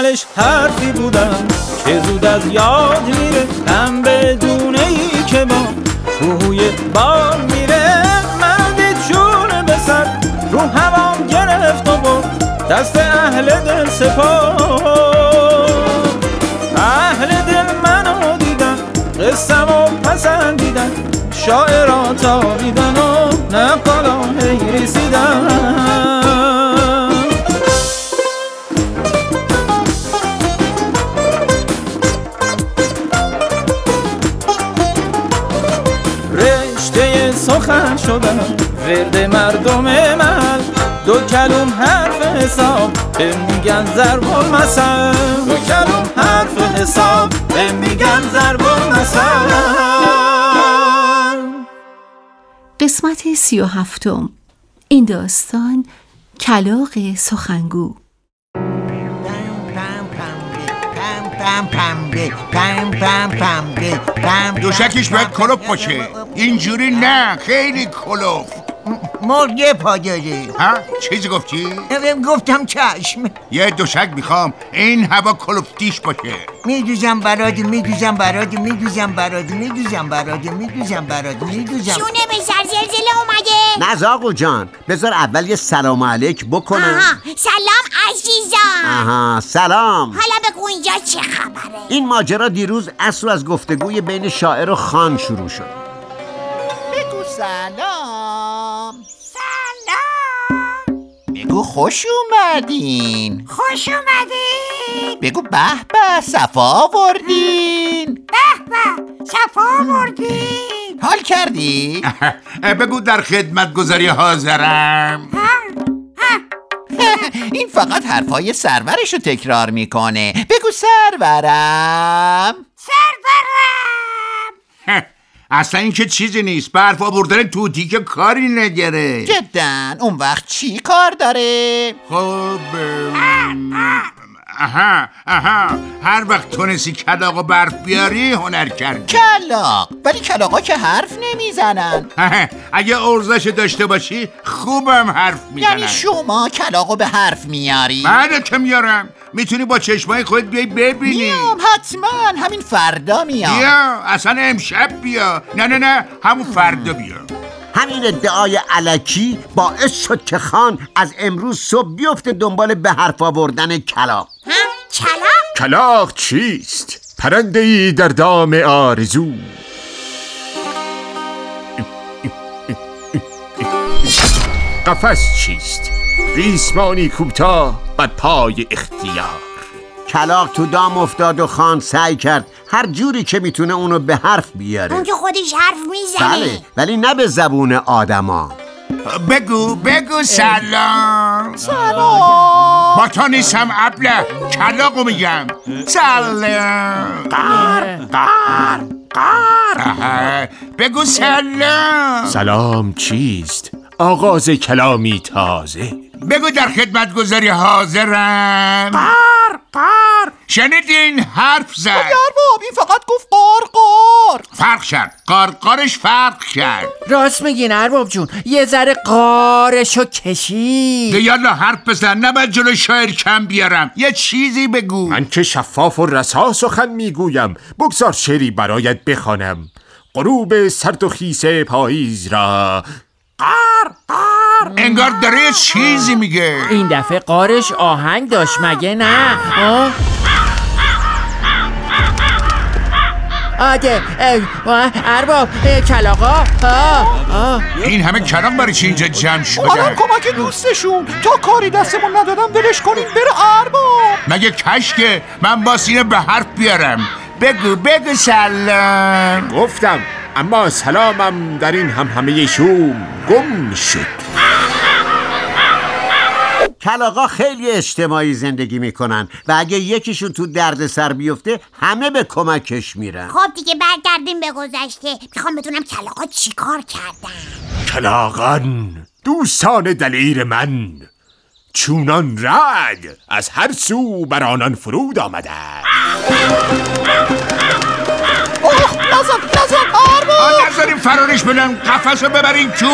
اولش حرفی بودم که زود از یاد میره، من بدون ای که با روی بال میره. من دید جون به سر رو هوام گرفت و برد دست اهل دل سپرد. اهل دل منو دیدن، قصه‌مو پسندیدن، شاعران تابیدن و نقالا هی رسیدن. رشته سخن شدن ورد مردم محل، دو کلم حرف حساب به میگن ضرب المثل. دو کلم حرف حساب به میگن ضرب المثل. قسمت 37. این داستان کلاغ سخنگو. دوشکش باید کلوف باشه، اینجوری نه، خیلی کلوف. مرغ پا داره. ها؟ چیزی گفتی؟ گفتم چشم. یه دوشک میخوام این هوا کلوفتیش باشه. میدوزم برات، میدوزم برات، میدوزم برات، میدوزم برات، میدوزم برات، میدوزم. شونه به سر زلزله اومده. نه زاغو جان، بذار اول یه سلام علیک بکنم. آها، سلام عزیزم. آها، سلام. حالا بگو اینجا چه خبره؟ این ماجرا دیروز اصلا از گفتگوی بین شاعر و خان شروع شد. بگو سلام. سلام. بگو خوش اومدین. خوش اومدین. بگو به به صفا آوردین. به به صفا آوردین. حال کردی؟ بگو در خدمت گذاری حاضرم. این فقط حرفای سرورشو تکرار میکنه. بگو سرورم. سرورم. اصلا این که چیزی نیست، برف آوردن توتی که کاری نداره. جداً اون وقت چی کار داره؟ خب آها هر وقت تونستی کلاغو برف بیاری هنر کردی. کلاغ؟ ولی کلاغا که حرف نمیزنن. اگه ارزش داشته باشی خوبم حرف میزنن. یعنی شما کلاغو به حرف میاری؟ من که میارم، میتونی با چشمای خودت بیای ببینی. میام حتما، همین فردا میام. بیا، اصلا امشب بیا. نه همون فردا بیا. همین ادعای الکی باعث شد که خان از امروز صبح بیفته دنبال به حرف آوردن کلاغ. کلاغ؟ کلاغ چیست؟ پرنده‌ای در دام آرزو. قفس چیست؟ ریسمانی کوتاه بر پای اختیار. کلاغ تو دام افتاد و خان سعی کرد هر جوری که میتونه اونو به حرف بیاره. اون که خودش حرف میزنه. بله، ولی نه به زبون آدما. بگو سلام. سلام. با تو نیستم ابله، کلاغو میگم. سلام. قار. بگو سلام. سلام چیست؟ آغاز کلامی تازه. بگو در خدمت گذاری حاضرم. قار. شنیدین؟ حرف زد. ارباب این فقط گفت قار. فرق کرد، قارش فرق کرد. راست میگین ارباب جون، یه ذره قارشو کشید. یالا حرف بزن، نباید جلوی شاعر کم بیارم. یه چیزی بگو. من که شفاف و رسا سخن میگویم. بگذار شعری برایت بخوانم. غروب سرد و خیس پاییز را قار. انگار داره یه چیزی میگه. این دفعه قارش آهنگ داشت مگه نه؟ آده ارباب کلاغا. این همه کلاغ برای چی اینجا جمع شده؟ اومدم کمک دوستشون، تا کاری دستمون ندادم ولش کنیم بره ارباب. مگه کشکه من باس اینو به حرف بیارم. بگو سلام. گفتم، اما سلامم در این همه شوم گم شد. کلاغا خیلی اجتماعی زندگی میکنن و اگه یکیشون تو درد سر بیفته همه به کمکش میرن. خب دیگه برگردیم به گذشته. میخوام بدونم کلاغا چی کار کردن. کلاغان دوستان دلیر من، چونان رد از هر سو بر آنان فرود آمده. نزن نذاریم فرارش بدن، قفس رو ببرین تو.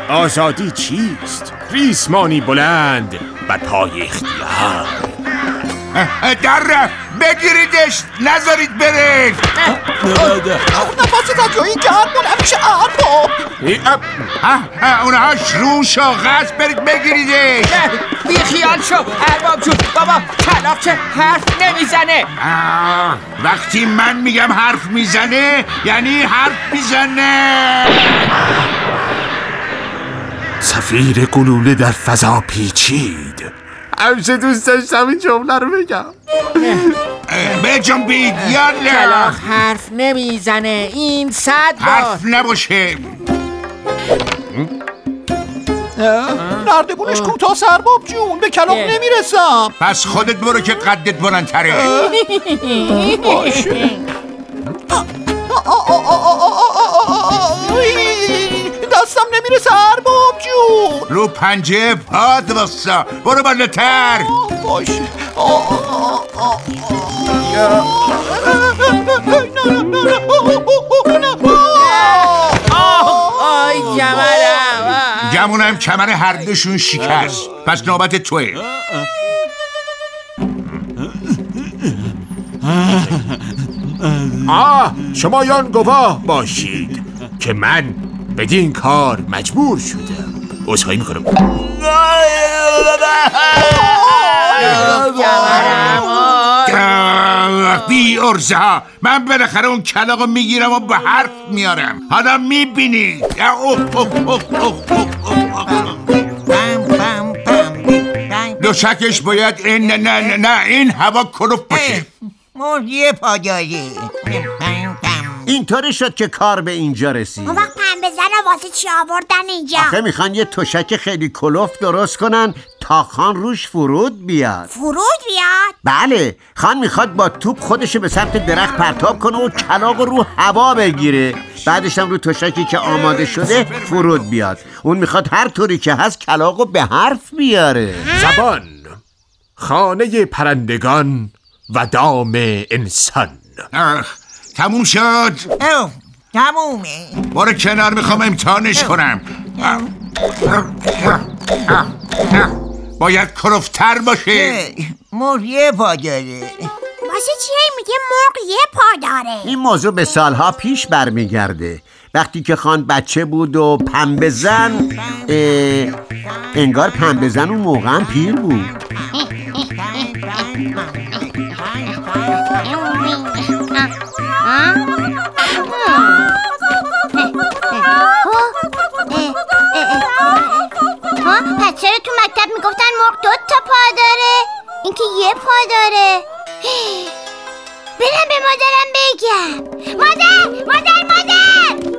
آزادی چیست؟ ریسمانی بلند بر پای اختیار. در رفت، بگیریدش، نذارید بره. نفس تجایی گرمون همیشه ارباب. اونهاش رو شاخص، برید بگیریدش. بی خیال شو ارباب جون. بابا کلاغ چه حرف نمیزنه. وقتی من میگم حرف میزنه یعنی حرف میزنه. صفیر گلوله در فضا پیچید. همیشه دوست داشتم این جمله رو بگم. بجنبید یالا. کلاغ حرف نمیزنه، این صد بار. حرف نباشه. نردبونش کوتاه ارباب جون، به کلاغ نمیرسم. پس خودت برو که قدت بلندتره. باشه. دستم نمیرسه ارباب جون. رو پنجه پاد واسا، برو بالاتر. باشه. آی کمرم. گمونم کمر هر دوشون شکست. پس نوبت توه. شمایان گواه باشید که من بدین کار مجبور شدم. عذرخواهی میکنم. بی ارزه ها، من بالاخره اون کلاغو میگیرم و به حرف میارم. حالا میبینی. دوشکش باید این نه این هوا کلوف باشه. مرغی پاداری. اینطوری شد که کار به اینجا رسید. اون وقت پنبه زن واسه چی آوردن اینجا؟ آخه میخوان یه تشک خیلی کلوف درست کنن تا خان روش فرود بیاد. فرود بیاد؟ بله، خان میخواد با توپ خودشو به سمت درخت پرتاب کنه و کلاغ رو هوا بگیره. بعدش هم رو تشکی که آماده شده فرود بیاد. اون میخواد هر طوری که هست کلاغ رو به حرف بیاره. زبان، خانه پرندگان و دام انسان. تموم شد. تمومه. برو کنار، میخوام امتحانش کنم. باید کلوفتر باشه. مرغی پاداره. واسه چیه میگه مرغ یه پا داره؟ این موضوع به سالها پیش برمیگرده. وقتی که خان بچه بود و پنبه زن انگار پنبه زن اون موقع هم پیر بود. پس چرا تو مکتب میگفتن مرغ 2 تا پا داره؟ این که یه پا داره. برم به مادرم بگم. مادر مادر مادر.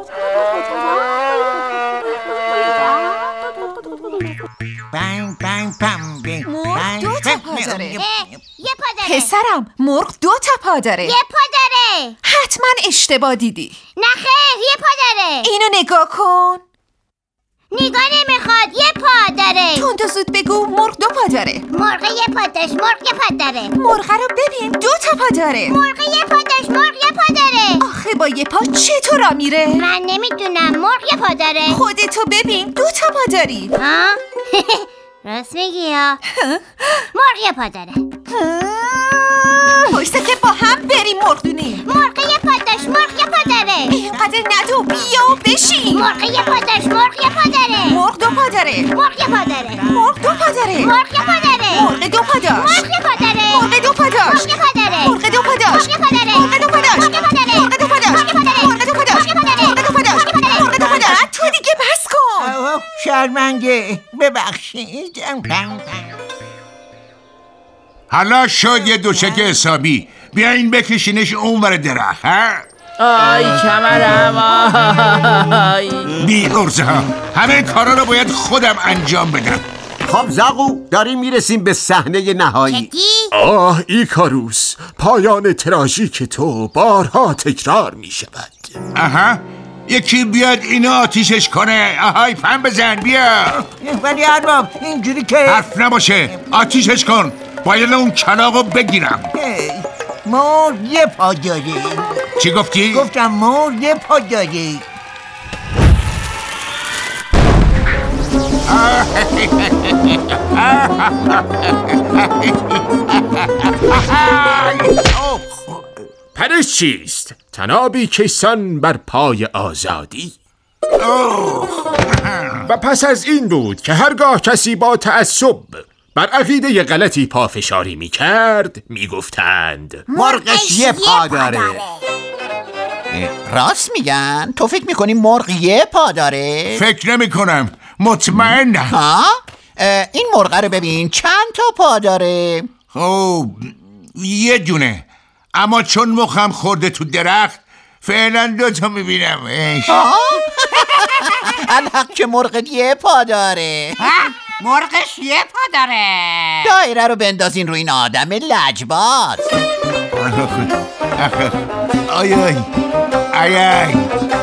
مرغ 2 تا پا داره. یه پا داره. پسرم مرغ 2 تا پا داره. یه پا داره. حتما اشتباه دیدی. نه خیر، یه پا داره. اینو نگاه کن. نگاه نمیخواد، یه پا داره. تند و زود بگو مرغ 2 پا داره. مرغ یه پا داشت، مرغ یه پا داره. مرغ رو ببین 2 تا پا داره. مرغ یه پا داشت، مرغ یه پا داره. آخه با یه پا چطور راه میره؟ من نمیدونم، مرغ یه پا داره. خودتو ببین 2 تا پا داری. ها؟ راست میگی یا؟ مرغ یه پا داره. پشته که با هم بریم مرغدونی. مرغ یه پا داشت، مرغ یه پا داره. اینقدر ندو، بیا و بشین. مرغ یه پا داشت، مرغ یه پا داره. مرغ 2 پا داره. مرغ یه پا داره. مرغ 2 پا داره. مرغ یه پا داره. مرغ 2 پا داشت. مرغ یه پا داره. مرغ 2 پا داشت. مرغ یه پا داره. مرغ 2 پا داشت. مرغ یه پا داره. مرغ 2 پا داشت. مرغ یه پا داره. مرغ 2 پا داشت. مرغ یه پا داره. مرغ 2 پا داشت. مرغ یه پا داره. مرغ 2 پا داشت. مرغ 2 پا داشت. تو دیگه بس کن. شرمنده، ببخشید. حالا شد یه دوشک حسابی. بیاین بکشینش اونور درخت. آی کمرم آی. بی ارزه ها، همه کارا رو باید خودم انجام بدم. خب زاغو، داریم میرسیم به صحنه نهایی. آه ایکاروس، پایان تراژیک تو بارها تکرار می شود. آها، یکی بیاد اینو آتیشش کنه. آهای پن بزن، بیا. ولی ارباب اینجوری که حرف نباشه، آتیشش کن. باید اون کلاغو بگیرم. مرغ یه پا داره. چی گفتی؟ گفتم مرغ یه پا داره. پرش چیست؟ تنابی کشان بر پای آزادی. و پس از این بود که هرگاه کسی با تعصب بر عقیده غلطی پافشاری می کرد می گفتند مرغش یه پا داره. راست میگن؟ تو فکر میکنی مرغ یه پا داره؟ فکر نمی کنم، مطمئنم. ها؟ این مرغ رو ببین چند تا پا داره؟ یه دونه، اما چون مخم خورده تو درخت فعلا 2 تا میبینم. الحق که مرغ یه پا داره. مرغش یه پا داره. دایره رو بندازین روی این آدم لجباز. آی آی آی آی